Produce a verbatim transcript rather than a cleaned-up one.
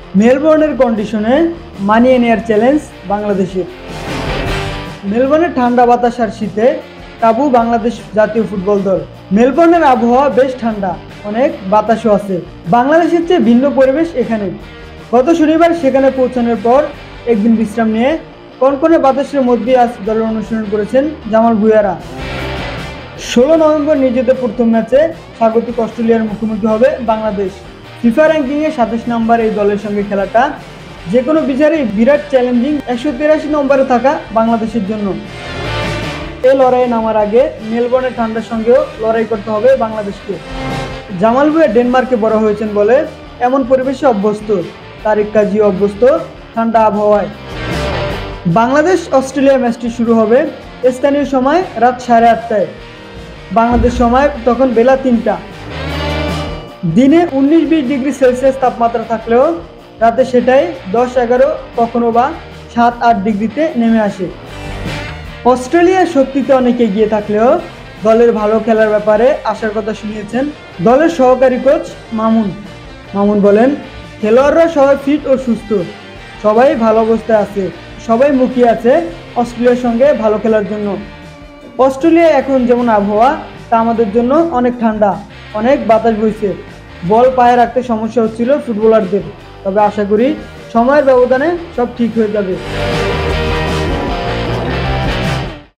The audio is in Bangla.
মেলবোর্নের কন্ডিশনে মানিয়ে নেওয়ার চ্যালেঞ্জ বাংলাদেশের। মেলবোর্নের ঠান্ডা বাতাস আর শীতে কাবু বাংলাদেশ জাতীয় ফুটবল দল। মেলবোর্নের আবহাওয়া বেশ ঠান্ডা, অনেক বাতাসও আছে। বাংলাদেশের চেয়ে ভিন্ন পরিবেশ এখানে। গত শনিবার সেখানে পৌঁছানোর পর একদিন বিশ্রাম নিয়ে কনকনে বাতাসের মধ্যে আজ দলের অনুশীলন করেছেন জামাল ভুঁইয়ারা। ষোলো নভেম্বর নিজেদের প্রথম ম্যাচে স্বাগতিক অস্ট্রেলিয়ার মুখোমুখি হবে বাংলাদেশ। ফিফা র্যাঙ্কিংয়ে সাতাশ নম্বর এই দলের সঙ্গে খেলাটা যে কোনো বিচারে বিরাট চ্যালেঞ্জিং। একশো তিরাশি নম্বরে থাকা বাংলাদেশের জন্য এ লড়াইয়ে নামার আগে মেলবোর্নের ঠান্ডার সঙ্গেও লড়াই করতে হবে বাংলাদেশকে। জামাল ভুঁইয়া ডেনমার্কে বড় হয়েছেন বলে এমন পরিবেশে অভ্যস্ত। তারিক কাজী অভ্যস্ত ঠান্ডা আবহাওয়ায়। বাংলাদেশ অস্ট্রেলিয়া ম্যাচটি শুরু হবে স্থানীয় সময় রাত সাড়ে আটটায়, বাংলাদেশ সময় তখন বেলা তিনটা। দিনে উনিশ বিশ ডিগ্রি সেলসিয়াস তাপমাত্রা থাকলেও রাতে সেটাই দশ এগারো কখনো বা সাত আট ডিগ্রিতে নেমে আসে। অস্ট্রেলিয়া সত্যিতে অনেক এগিয়ে থাকলেও দলের ভালো খেলার ব্যাপারে আশার কথা শুনিয়েছেন দলের সহকারী কোচ মামুন। মামুন বলেন, খেলোয়াড়রা সবাই ফিট ও সুস্থ, সবাই ভালো অবস্থায় আছে, সবাই মুখিয়ে আছে অস্ট্রেলিয়ার সঙ্গে ভালো খেলার জন্য। অস্ট্রেলিয়া এখন যেমন আবহাওয়া তা আমাদের জন্য অনেক ঠান্ডা, অনেক বাতাস বইছে। বল পায়ে রাখতে সমস্যা হচ্ছিল ফুটবলারদের, তবে আশা করি সময়ের ব্যবধানে সব ঠিক হয়ে যাবে।